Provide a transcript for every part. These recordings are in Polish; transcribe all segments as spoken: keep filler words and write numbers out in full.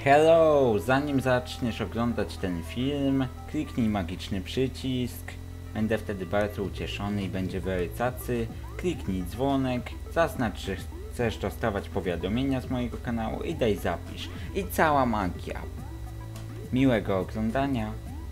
Hello! Zanim zaczniesz oglądać ten film, kliknij magiczny przycisk. Będę wtedy bardzo ucieszony i będzie very cacy. Kliknij dzwonek, zaznacz, że chcesz dostawać powiadomienia z mojego kanału i daj zapisz. I cała magia. Miłego oglądania.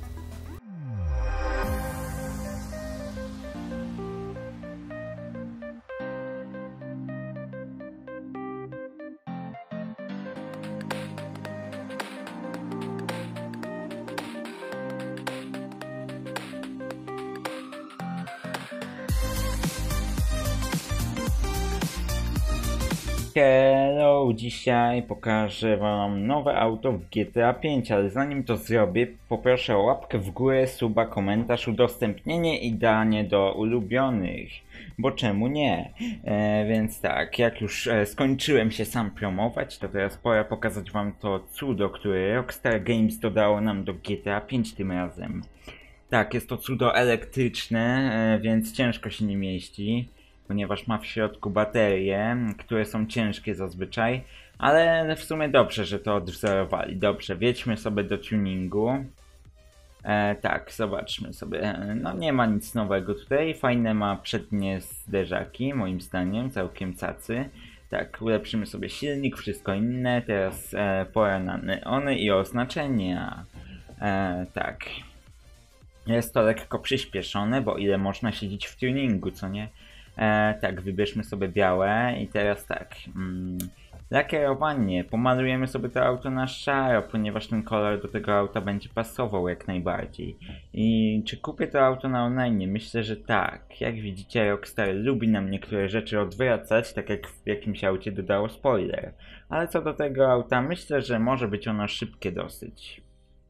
Hello, dzisiaj pokażę wam nowe auto w G T A pięć, ale zanim to zrobię, poproszę o łapkę w górę, suba, komentarz, udostępnienie i danie do ulubionych, bo czemu nie? E, więc tak, jak już e, skończyłem się sam promować, to teraz pora pokazać wam to cudo, które Rockstar Games dodało nam do G T A pięć tym razem. Tak, jest to cudo elektryczne, e, więc ciężko się nie mieści, ponieważ ma w środku baterie, które są ciężkie zazwyczaj, ale w sumie dobrze, że to odwzorowali. Dobrze, wjedźmy sobie do tuningu. E, tak, zobaczmy sobie. No nie ma nic nowego tutaj. Fajne ma przednie zderzaki, moim zdaniem, całkiem cacy. Tak, ulepszymy sobie silnik, wszystko inne. Teraz e, pora na neony i oznaczenia. E, tak. Jest to lekko przyspieszone, bo ile można siedzieć w tuningu, co nie? E, tak, wybierzmy sobie białe i teraz tak, mm, lakierowanie, pomalujemy sobie to auto na szaro, ponieważ ten kolor do tego auta będzie pasował jak najbardziej. I czy kupię to auto na online? Myślę, że tak. Jak widzicie, Rockstar lubi nam niektóre rzeczy odwracać, tak jak w jakimś aucie dodało spoiler. Ale co do tego auta, myślę, że może być ono szybkie dosyć.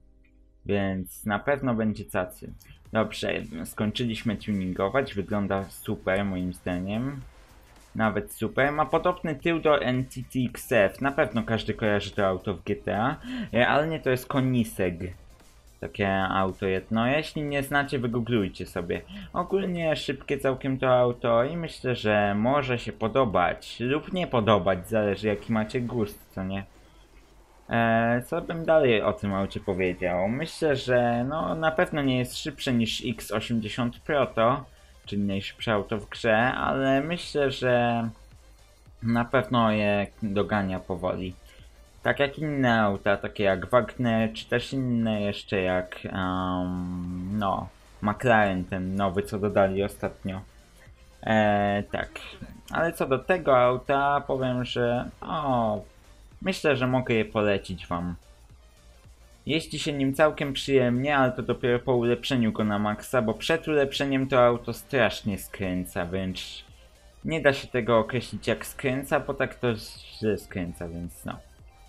Więc na pewno będzie cacy. Dobrze, skończyliśmy tuningować, wygląda super moim zdaniem. Nawet super. Ma podobny tył do N T T X F. Na pewno każdy kojarzy to auto w G T A, ale nie, to jest Koenigsegg. Takie auto jedno. Jeśli nie znacie, wygooglujcie sobie. Ogólnie szybkie całkiem to auto i myślę, że może się podobać lub nie podobać, zależy jaki macie gust, co nie? Eee, co bym dalej o tym aucie powiedział? Myślę, że no na pewno nie jest szybsze niż X osiemdziesiąt Proto, czyli najszybsze auto w grze, ale myślę, że na pewno je dogania powoli. Tak jak inne auta, takie jak Wagner, czy też inne jeszcze jak um, no McLaren, ten nowy, co dodali ostatnio. Eee, tak, ale co do tego auta, powiem, że o, myślę, że mogę je polecić wam. Jeździ się nim całkiem przyjemnie, ale to dopiero po ulepszeniu go na maksa, bo przed ulepszeniem to auto strasznie skręca, wręcz nie da się tego określić jak skręca, bo tak to źle skręca, więc no.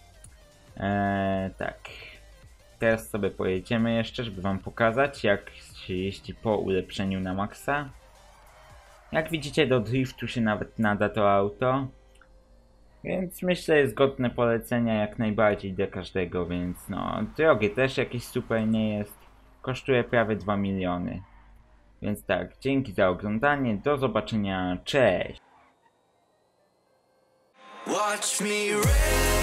Eee, tak. Teraz sobie pojedziemy jeszcze, żeby wam pokazać jak się jeździ po ulepszeniu na maksa. Jak widzicie, do driftu się nawet nada to auto. Więc myślę, jest godne polecenia jak najbardziej dla każdego, więc no, drogie też jakieś super nie jest. Kosztuje prawie dwa miliony. Więc tak, dzięki za oglądanie, do zobaczenia, cześć! Watch me